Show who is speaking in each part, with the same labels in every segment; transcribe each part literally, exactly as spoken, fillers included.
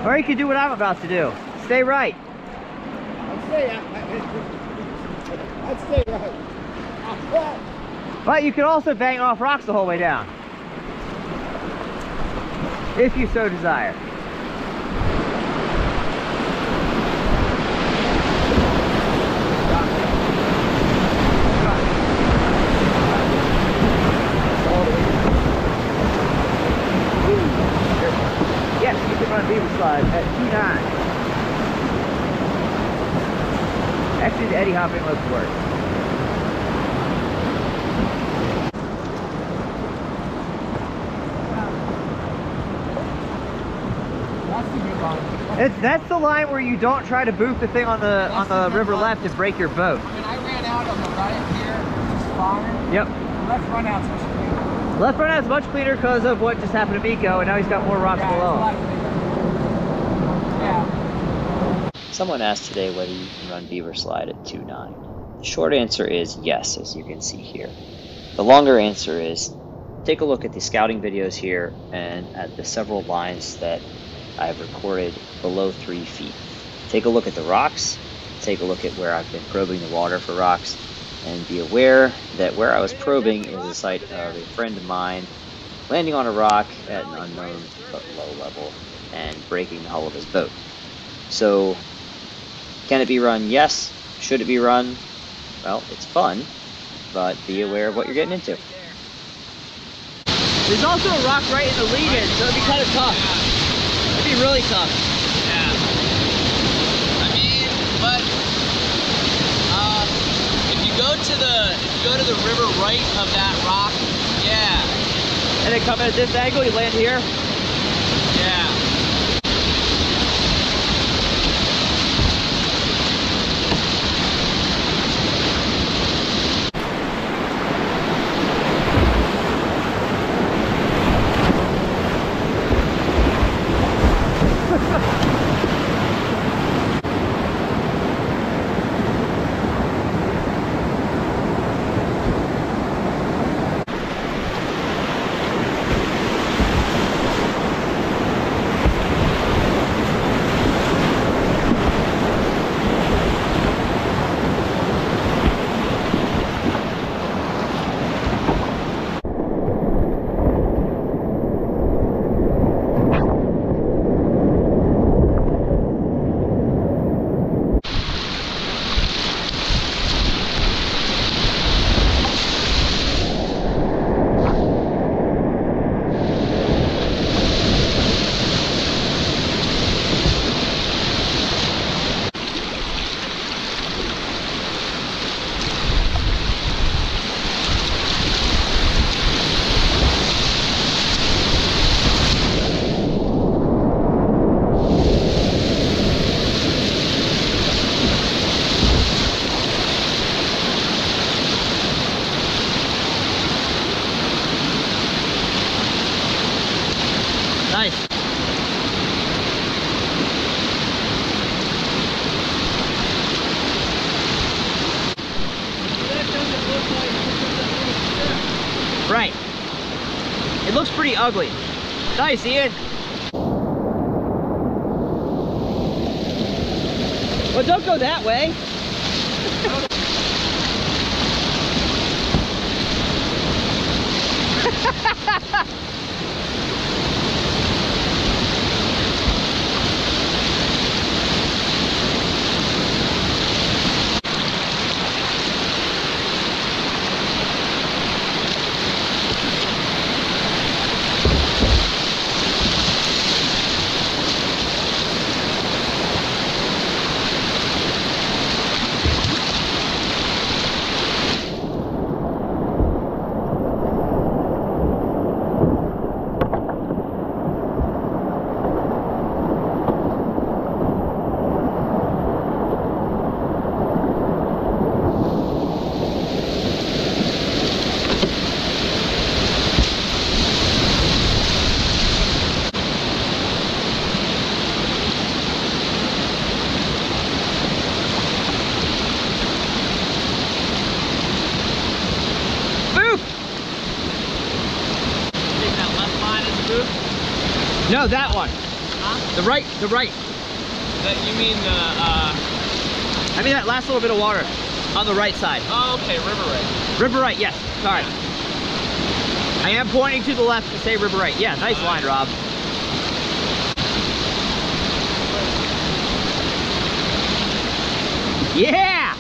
Speaker 1: Or you can do what I'm about to do. Stay right.
Speaker 2: I'd stay, I'd stay right.
Speaker 1: But you can also bang off rocks the whole way down, if you so desire. Yes, you can run Beaver Slide at T nine. Actually, the eddy hopping looks worse.
Speaker 2: That's the good line.
Speaker 1: It's, that's the line where you don't try to boot the thing on the
Speaker 2: That's
Speaker 1: on the,
Speaker 2: the
Speaker 1: river
Speaker 2: line.
Speaker 1: left and break your boat.
Speaker 2: I mean, I ran out on the right here, which is fine.
Speaker 1: Yep.
Speaker 2: The left run out's much cleaner.
Speaker 1: Left run out's much cleaner because of what just happened to Miko, and now he's got more rocks
Speaker 2: Yeah,
Speaker 1: below.
Speaker 2: it's a lot cleaner. Yeah.
Speaker 3: Someone asked today whether you can run Beaver Slide at two nine. The short answer is yes, as you can see here. The longer answer is take a look at the scouting videos here and at the several lines that I have recorded below three feet. Take a look at the rocks, take a look at where I've been probing the water for rocks, and be aware that where I was probing is the site of a friend of mine landing on a rock at an unknown but low level and breaking the hull of his boat. So, can it be run? Yes. Should it be run? Well, it's fun, but be aware of what you're getting into.
Speaker 1: There's also a rock right in the lead-in, so it'd be kind of tough. It'd be really tough.
Speaker 4: Yeah. I mean, but uh, if you go to the if you go to the river right of that rock, yeah.
Speaker 1: And then come in at this angle, you land here.
Speaker 4: Yeah.
Speaker 1: Nice. Right. It looks pretty ugly. Nice, Ian. Well, don't go that way. No, that one.
Speaker 4: Huh?
Speaker 1: The right, the right.
Speaker 4: That you mean the, uh...
Speaker 1: I mean that last little bit of water on the right side.
Speaker 4: Oh, okay, river right.
Speaker 1: River right, yes. Sorry. I am pointing to the left to say river right. Yeah, nice line, Rob. Yeah!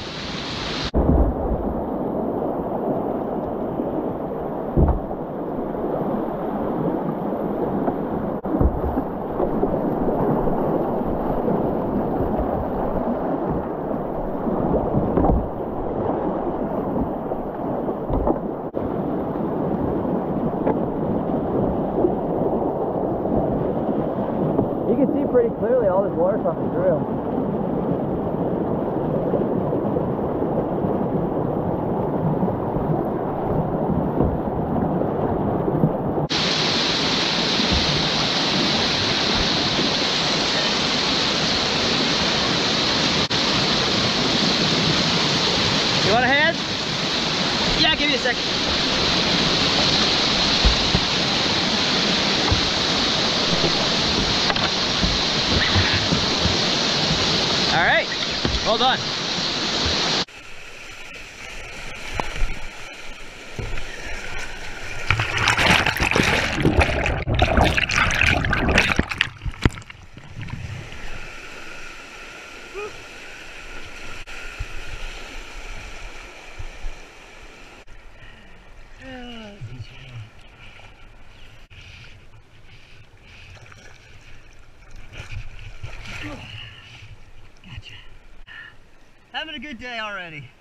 Speaker 1: You can see pretty clearly all this water coming through. You want a hand? Yeah, give me a second. All right, well done.
Speaker 5: Having a good day already.